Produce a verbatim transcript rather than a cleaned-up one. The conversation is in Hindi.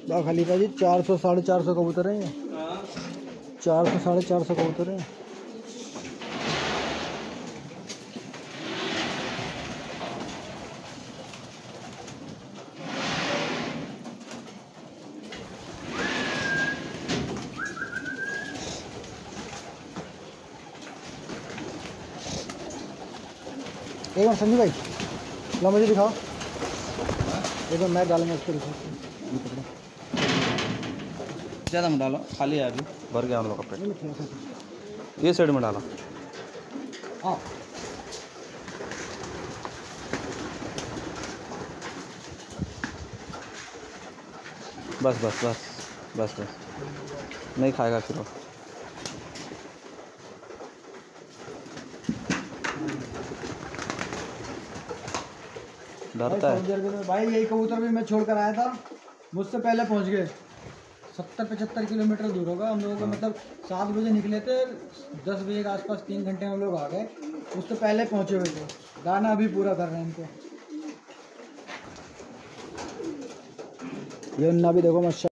बा खलीफा जी चार सौ साढ़े चार सौ कबूतर हैं ये, चार सौ साढ़े चार सौ कबूतर हैं। एक बार संजू भाई ला मुझे दिखाओ, एक बार मैं डालूंगा उसको दिखाओ। ज़्यादा में डालो, खाली है अभी, भर गया हम लोग का पेट। ये साइड में डालो। हाँ बस बस बस बस बस नहीं खाएगा फिर वो। डरता है भाई। यही कबूतर भी मैं छोड़ कर आया था, मुझसे पहले पहुंच गए। सत्तर पचहत्तर किलोमीटर दूर होगा हम लोगों का, मतलब सात बजे निकले थे, दस बजे के आसपास तीन घंटे में हम लोग आ गए। उससे पहले पहुंचे हुए थे, दाना अभी पूरा कर रहे हैं इनको। ये उन्ना भी देखो माशा